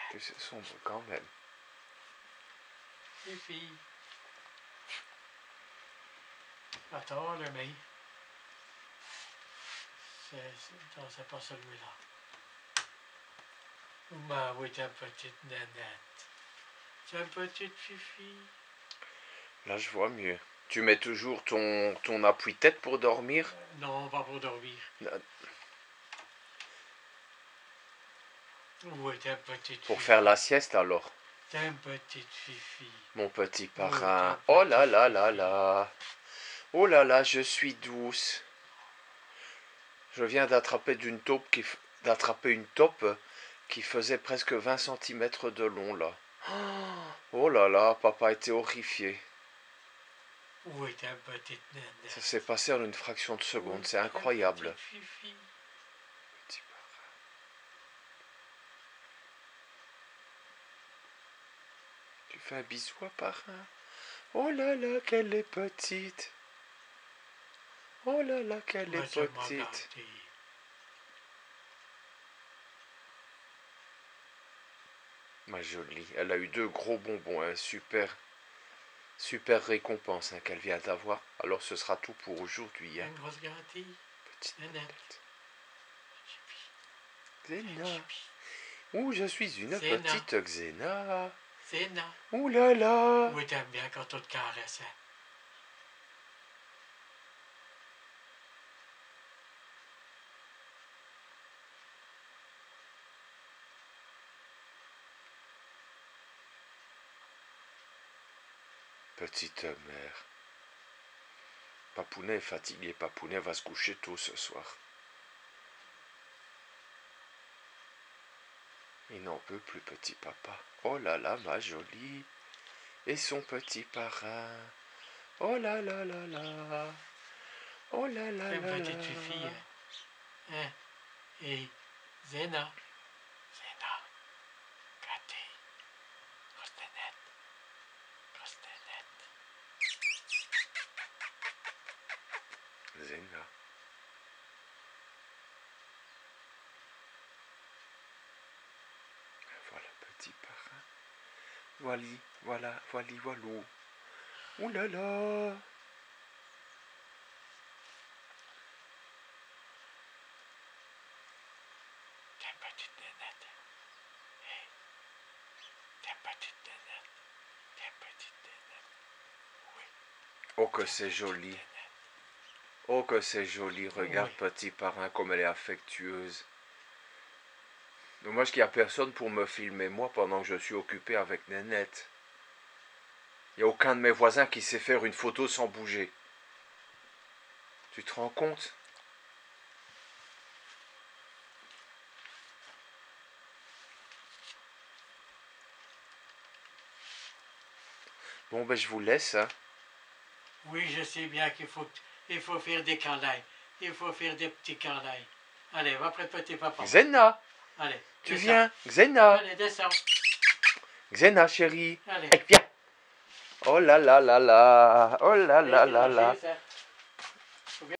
Que c'est sombre quand même. Fifi. Attends, le mien. Non, c'est pas celui-là. Ben oui, t'es une petite nénette. C'est une petite Fifi. Là, je vois mieux. Tu mets toujours ton appui-tête pour dormir? Non, pas pour dormir. Oui, t'es une petite Pour Fifi. faire la sieste alors? T'es une petite Fifi. Mon petit Oui, parrain. t'es une Oh là petite là là Fifi. là. Oh là là, je suis douce. Je viens d'attraper une taupe qui faisait presque 20 cm de long là. Oh là là, papa était horrifié. Oui, t'es une petite nénette. Ça s'est passé en une fraction de seconde, Oui, c'est incroyable. t'es une petite Fifi. Petit parrain. Tu fais un bisou à parrain? Oh là là, qu'elle est petite. Oh là là, qu'elle est petite. Ma jolie, elle a eu 2 gros bonbons, hein. Super récompense hein, qu'elle vient d'avoir. Alors ce sera tout pour aujourd'hui. Hein. Une grosse gâtille. Petite Nénette. Xena. Ouh, je suis une Xena. petite Xena. Xena. Ouh là là. Oui, t'aimes bien quand on te caresse. Hein. Petite mère. Papounet est fatigué. Papounet va se coucher tôt ce soir. Il n'en peut plus, petit papa. Oh là là, ma jolie. Et son petit parrain. Oh là là là là. Oh là là C'est une là petite là. fille. Hein. Et Xena. Xena. Gâtée. Grosse nénette. Grosse nénette. Xena. Voilà, petit parrain. Voili, voilà, voili, voilou. Ouh là là. T'es une petite nénette. Hey. T'es une petite nénette. T'es une petite nénette. Oui. Oh que c'est joli. Oh que c'est joli. Regarde Oui. petit parrain comme elle est affectueuse. Dommage qu'il n'y a personne pour me filmer moi pendant que je suis occupé avec Nénette. Il n'y a aucun de mes voisins qui sait faire une photo sans bouger. Tu te rends compte? Bon ben je vous laisse. Hein. Oui, je sais bien qu'il faut faire des câlins. Il faut faire des petits câlins. Allez, va près de petit papa. Xena, Allez, tu descends. viens? Xena, Allez, descends. Xena chérie. Allez. Viens. Oh là là là là. Oh là là Allez, là là. c'est lâché, ça.